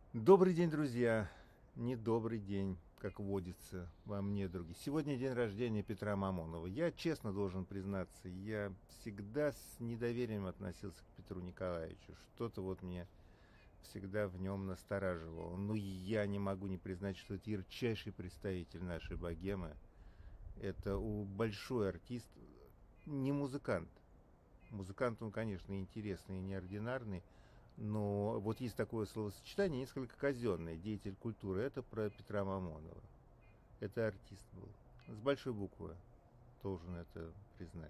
Добрый день, друзья! Недобрый день, как водится во мне, други. Сегодня день рождения Петра Мамонова. Я честно должен признаться, я всегда с недоверием относился к Петру Николаевичу. Что-то вот мне всегда в нем настораживало. Ну, я не могу не признать, что это ярчайший представитель нашей богемы. Это большой артист, не музыкант. Музыкант он, конечно, интересный и неординарный, но вот есть такое словосочетание, несколько казенное, деятель культуры. Это про Петра Мамонова. Это артист был. С большой буквы, должен это признать.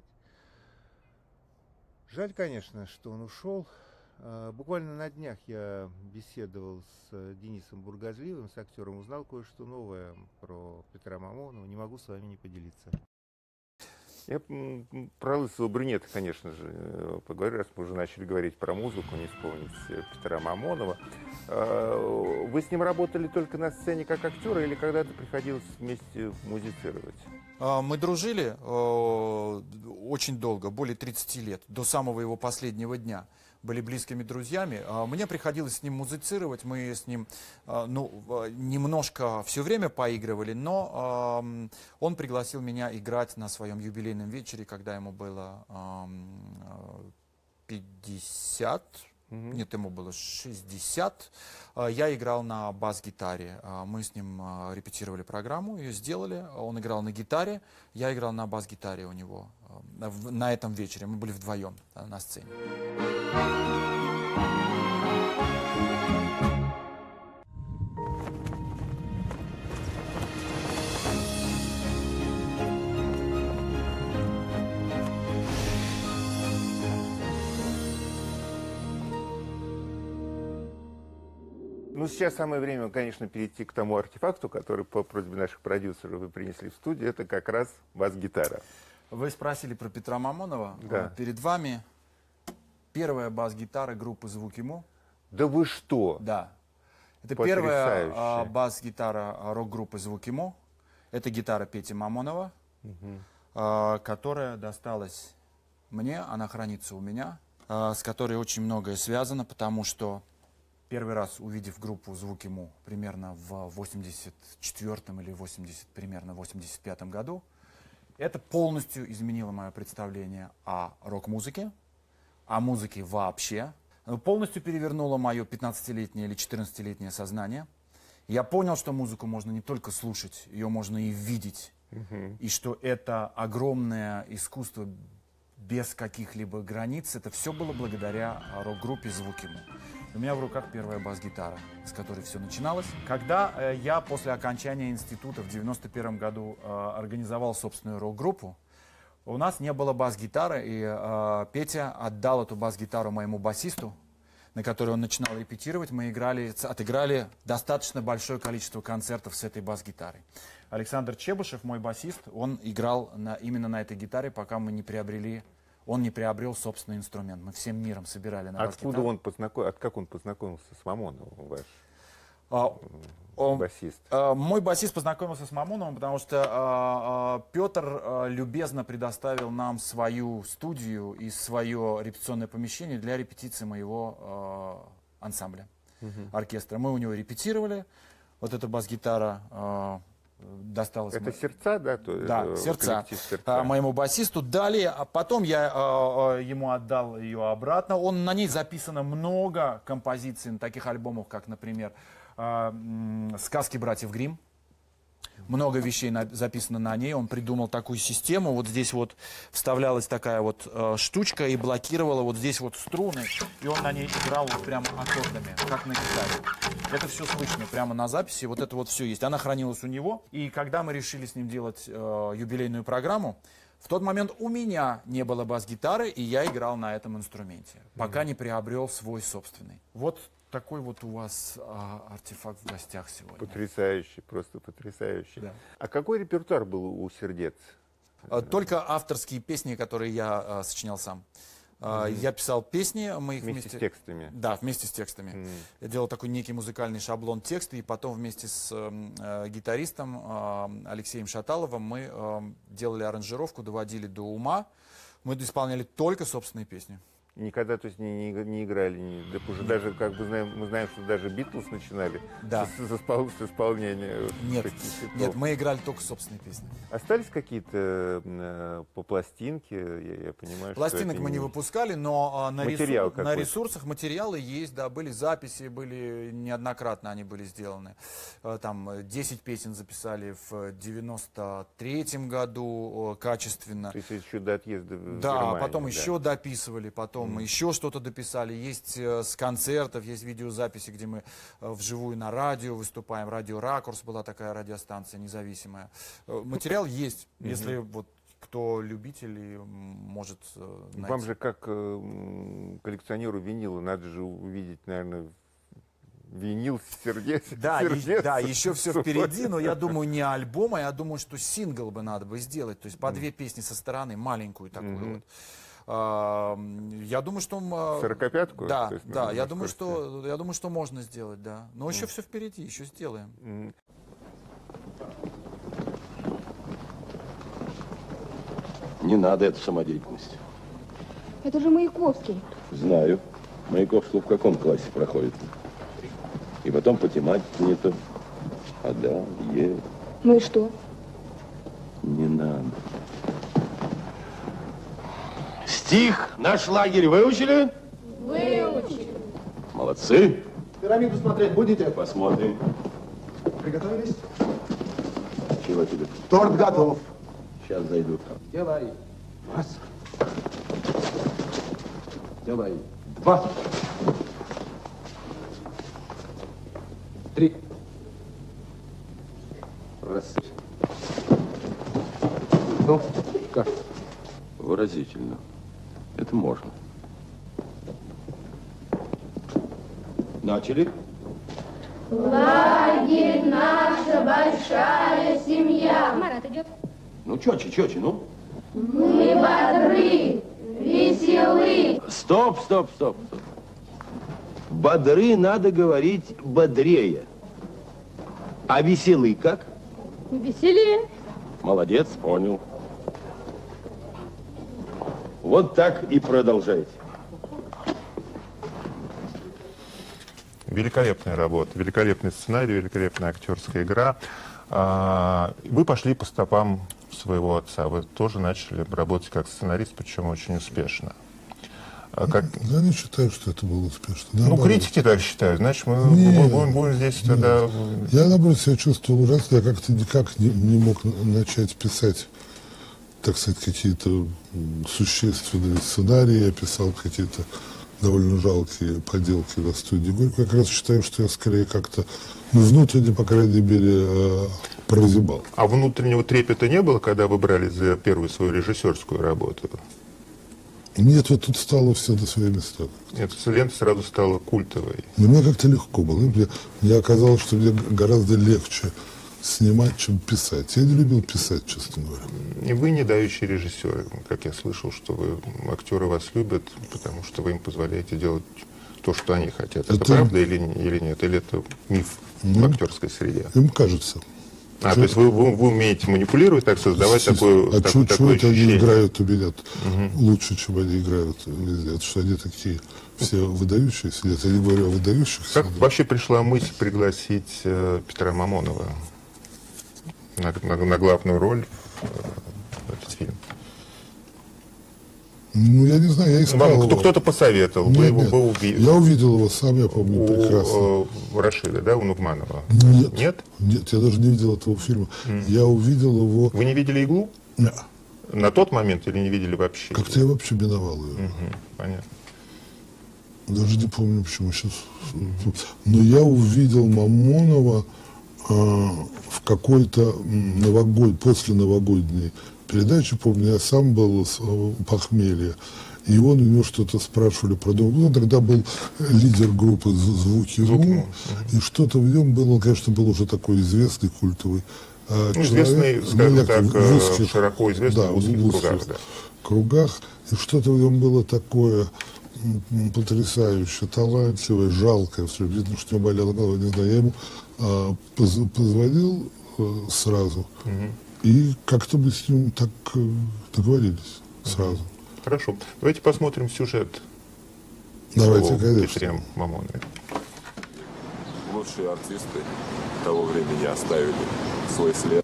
Жаль, конечно, что он ушел. Буквально на днях я беседовал с Денисом Бургазливым, с актером, узнал кое-что новое про Петра Мамонова. Не могу с вами не поделиться. Я про лысого брюнета, конечно же, поговорю, раз мы уже начали говорить про музыку, не вспомнить Петра Мамонова. Вы с ним работали только на сцене как актера или когда-то приходилось вместе музицировать? Мы дружили очень долго, более 30 лет, до самого его последнего дня. Были близкими друзьями. Мне приходилось с ним музицировать, мы с ним немножко все время поигрывали, но он пригласил меня играть на своем юбилейном вечере, когда ему было 50. Нет, ему было 60. Я играл на бас-гитаре. Мы с ним репетировали программу, ее сделали. Он играл на гитаре, я играл на бас-гитаре у него на этом вечере. Мы были вдвоем на сцене. Ну, сейчас самое время, конечно, перейти к тому артефакту, который по просьбе наших продюсеров вы принесли в студию. Это как раз бас-гитара. Вы спросили про Петра Мамонова. Да. Перед вами первая бас-гитара группы «Звук ему». Да вы что? Да. Это Потрясающе. первая бас-гитара рок-группы «Звук ему». Это гитара Пети Мамонова, которая досталась мне, она хранится у меня, с которой очень многое связано, потому что первый раз увидев группу «Звук ему» примерно в 84-м или примерно 85-м году, это полностью изменило мое представление о рок-музыке, о музыке вообще. Полностью перевернуло мое 15-летнее или 14-летнее сознание. Я понял, что музыку можно не только слушать, ее можно и видеть. И что это огромное искусство без каких-либо границ. Это все было благодаря рок-группе «Звук ему». У меня в руках первая бас-гитара, с которой все начиналось. Когда я после окончания института в 91 году организовал собственную рок-группу, у нас не было бас-гитары, и Петя отдал эту бас-гитару моему басисту, на которой он начинал репетировать. Мы отыграли достаточно большое количество концертов с этой бас-гитарой. Александр Чебышев, мой басист, он играл именно на этой гитаре, пока мы не приобрели... Он не приобрел собственный инструмент. Мы всем миром собирали на бас-гитару. Как он познакомился с Мамоновым, ваш басист? Мой басист познакомился с Мамоновым, потому что Петр любезно предоставил нам свою студию и свое репетиционное помещение для репетиции моего ансамбля, оркестра. Мы у него репетировали. Вот эта бас-гитара... досталось. Это сердца, да? Да, сердца. Моему басисту дали, а потом я ему отдал ее обратно. На ней записано много композиций на таких альбомах, как, например, «Сказки братьев Гримм». Много вещей записано на ней. Он придумал такую систему. Вот здесь вот вставлялась такая вот штучка и блокировала вот здесь вот струны. И он на ней играл вот прямо аккордами, как на гитаре. Это все слышно прямо на записи. Вот это вот все есть. Она хранилась у него. И когда мы решили с ним делать юбилейную программу, в тот момент у меня не было бас-гитары, и я играл на этом инструменте, пока не приобрел свой собственный. Вот такой вот у вас артефакт в гостях сегодня. Потрясающий, просто потрясающий. Да. А какой репертуар был у сердец? Только авторские песни, которые я сочинял сам. Я писал песни, мы их Вместе с текстами? Да, вместе с текстами. Я делал такой некий музыкальный шаблон текста, и потом вместе с гитаристом Алексеем Шаталовым мы делали аранжировку, доводили до ума. Мы исполняли только собственные песни. Никогда, то есть, не играли, уже даже, как бы мы знаем, что даже Битлз начинали с исполнения. Нет, мы играли только собственные песни. Остались какие-то по пластинке, я понимаю, пластинок мы не выпускали, но на ресурсах материалы есть, да, были записи, были неоднократно они были сделаны. Там 10 песен записали в 93-м году качественно. То есть еще до отъезда в Да, Германию, потом еще дописывали, потом еще что-то дописали. Есть с концертов, есть видеозаписи, где мы вживую на радио выступаем. Радио «Ракурс» была такая радиостанция независимая. Материал есть, если вот кто любитель и может найти. Вам же как коллекционеру винила надо же увидеть, наверное, винил сердец. Да, еще все впереди, но я думаю, не альбом, а я думаю, что сингл бы надо бы сделать. То есть по 2 песни со стороны, маленькую такую вот. Я думаю, что... 45-ку? Да, да, я думаю, что можно сделать, да. Но еще все впереди, еще сделаем. Не надо эту самодеятельность. Это же Маяковский. Знаю. Маяковский в каком классе проходит? И потом по тематике не то. А да, е. Ну и что? Не надо. Стих «Наш лагерь» выучили? Выучили. Молодцы. Пирамиду смотреть будете? Посмотрим. Приготовились? Чего тебе? Торт готов. Сейчас зайдут. Делай. Раз. Делай. 2. 3. Раз. Ну, как? Выразительно. Это можно. Начали? Лагерь наша большая семья. Марат идет. Ну, четче, ну. Мы бодры, веселы. Стоп. Бодры надо говорить бодрее. А веселый как? Веселее. Молодец, понял. Вот так и продолжайте. Великолепная работа, великолепный сценарий, великолепная актерская игра. Вы пошли по стопам своего отца. Вы тоже начали работать как сценарист, причем очень успешно. Я не считаю, что это было успешно. Ну, критики так считают. Значит, мы будем здесь тогда... Я, наоборот, себя чувствовал ужасно. Я как-то никак не мог начать писать, так сказать, какие-то существенные сценарии. Я писал какие-то довольно жалкие поделки на студии Горького. Я как раз считаю, что я скорее как-то, внутренне, по крайней мере, прозябал. А внутреннего трепета не было, когда вы брали за первую свою режиссерскую работу? Нет, вот тут стало все на свои места. Эта лента сразу стала культовой. Но мне как-то легко было. Мне оказалось, что мне гораздо легче снимать, чем писать. Я не любил писать, честно говоря. И вы не дающий режиссер. Как я слышал, что актеры вас любят, потому что вы им позволяете делать то, что они хотят. Это правда или нет? Или это миф в актерской среде? Им кажется. То есть вы умеете манипулировать, так создавать такое ощущение. Они играют у меня лучше, чем они играют везде. Это что они такие все выдающиеся. Нет, я не говорю о выдающихся. Как вообще пришла мысль пригласить Петра Мамонова на главную роль в этот фильм? Ну, я не знаю, я искал его. Кто-то посоветовал, вы увидели. Я увидел его сам, я помню прекрасно. У Рашида, да, у Нугманова? Нет? Нет, я даже не видел этого фильма. Я увидел его... Вы не видели «Иглу»? Нет. На тот момент или не видели вообще? Как-то я вообще миновал ее. Понятно. Даже не помню, почему сейчас. Но я увидел Мамонова в какой-то после новогодней передачи, помню, я сам был с похмелья, и он у него что-то спрашивали про дом. Он тогда был лидер группы «Звуки.ру», и что-то в нем было, он, конечно, был уже такой известный, культовый известный, скажем так, широко известный в узких кругах, и что-то в нем было такое потрясающе, талантливое, жалкое, все видно, что у него болела голова, не знаю, я ему позвонил сразу, и как-то мы с ним так договорились сразу. Хорошо. Давайте посмотрим сюжет Давайте, слово конечно. Петре Мамоновой. Лучшие артисты того времени оставили свой след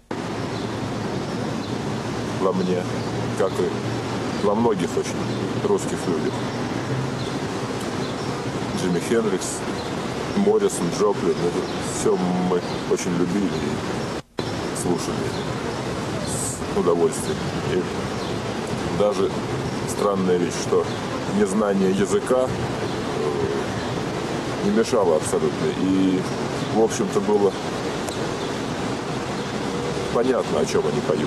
во мне, как и во многих очень русских людях. Джимми Хендрикс, Моррисон, Джоплин, это все мы очень любили и слушали с удовольствием. И даже странная вещь, что незнание языка не мешало абсолютно. И, в общем-то, было понятно, о чем они поют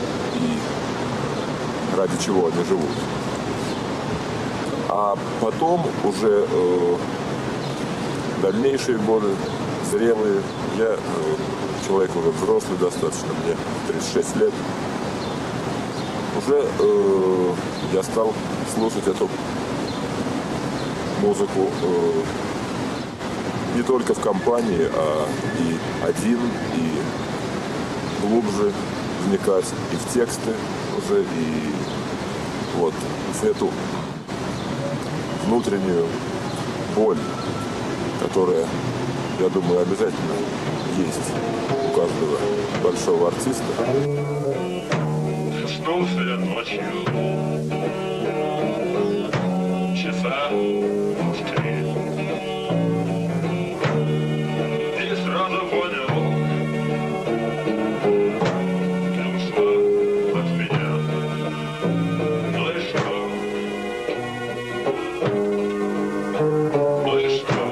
и ради чего они живут. А потом уже дальнейшие годы, зрелые, я человек уже взрослый достаточно, мне 36 лет, уже я стал слушать эту музыку не только в компании, а и один, и глубже вникать и в тексты уже, и вот в эту внутреннюю боль, которая, я думаю, обязательно есть у каждого большого артиста. Проснулся я ночью, часа в 3, и сразу понял, ты ушла от меня. Ну и что? Ну и что?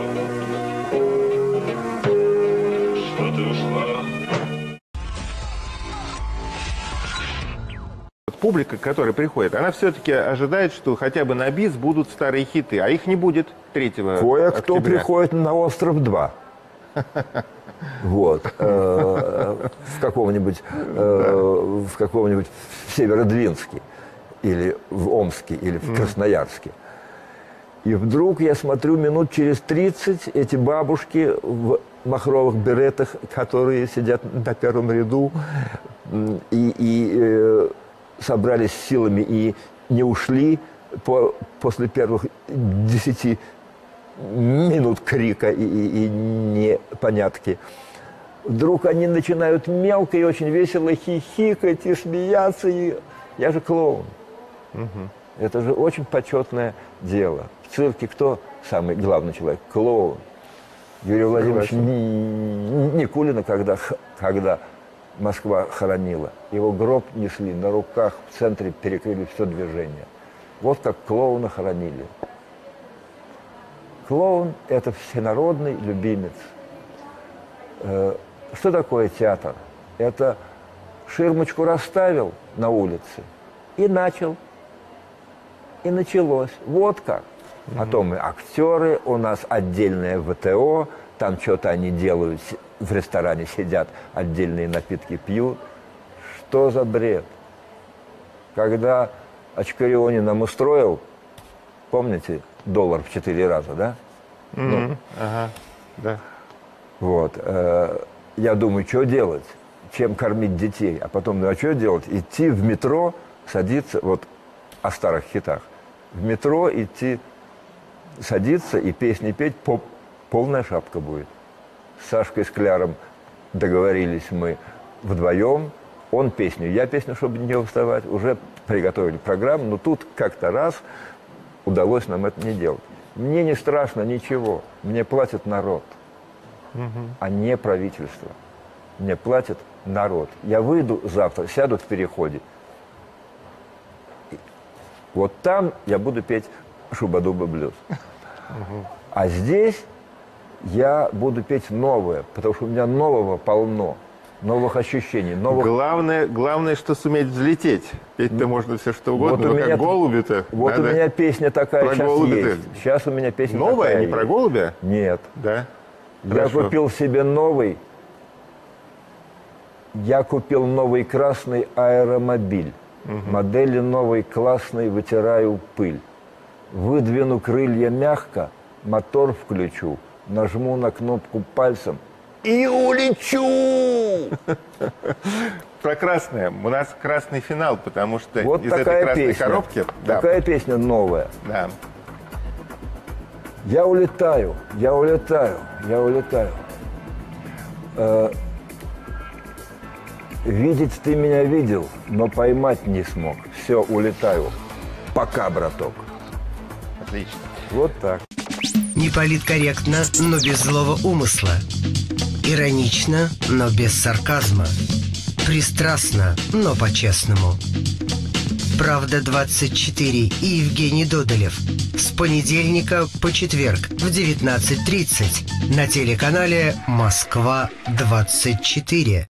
Что ты ушла? Публика, которая приходит, она все-таки ожидает, что хотя бы на бис будут старые хиты, а их не будет 3 Кое-кто октября. приходит на остров 2. Вот. В каком-нибудь Северодвинске, или в Омске, или в Красноярске. И вдруг я смотрю, минут через 30 эти бабушки в махровых беретах, которые сидят на первом ряду, и собрались силами и не ушли после первых 10 минут крика и непонятки. Вдруг они начинают мелко и очень весело хихикать и смеяться. И я же клоун. Это же очень почетное дело. В цирке кто самый главный человек? Клоун. Юрий Владимирович Никулина, когда Москва хоронила, его гроб несли на руках, в центре перекрыли все движение. Вот как клоуна хоронили. Клоун – это всенародный любимец. Что такое театр? Это ширмочку расставил на улице и начал. И началось. Вот как. Потом и актеры, у нас отдельное ВТО, там что-то они делают, в ресторане сидят, отдельные напитки пьют. Что за бред? Когда Очкариони нам устроил, помните, $1 в 4 раза, да? Ага, да. Вот. Я думаю, что делать? Чем кормить детей? А потом, ну а что делать? Идти в метро, садиться, вот о старых хитах, в метро идти, садиться и песни петь, полная шапка будет. С Сашкой Скляром договорились мы вдвоем. Он песню, я песню, чтобы не уставать. Уже приготовили программу, но тут как-то раз удалось нам это не делать. Мне не страшно ничего. Мне платит народ, а не правительство. Мне платит народ. Я выйду завтра, сяду в переходе. Вот там я буду петь «Шуба-дуба блюз». А здесь я буду петь новое, потому что у меня нового полно, новых ощущений, новых... Главное, что суметь взлететь. Петь-то можно все что угодно, вот но как голуби-то. Вот надо... у меня песня такая про сейчас голубя есть. Сейчас у меня песня новая, такая не про голубя? Нет. Да? Я Хорошо. купил себе новый. Я купил новый красный аэромобиль. Модели новой классной, вытираю пыль. Выдвину крылья мягко, мотор включу, нажму на кнопку пальцем и улечу! Про красное. У нас красный финал, потому что вот из этой красной песня, коробки... Такая песня новая. Да. Я улетаю, я улетаю, я улетаю. Видеть ты меня видел, но поймать не смог. Все, улетаю. Пока, браток. Отлично. Вот так. Не политкорректно, но без злого умысла. Иронично, но без сарказма. Пристрастно, но по-честному. «Правда-24» и Евгений Додолев. С понедельника по четверг в 19:30 на телеканале «Москва-24».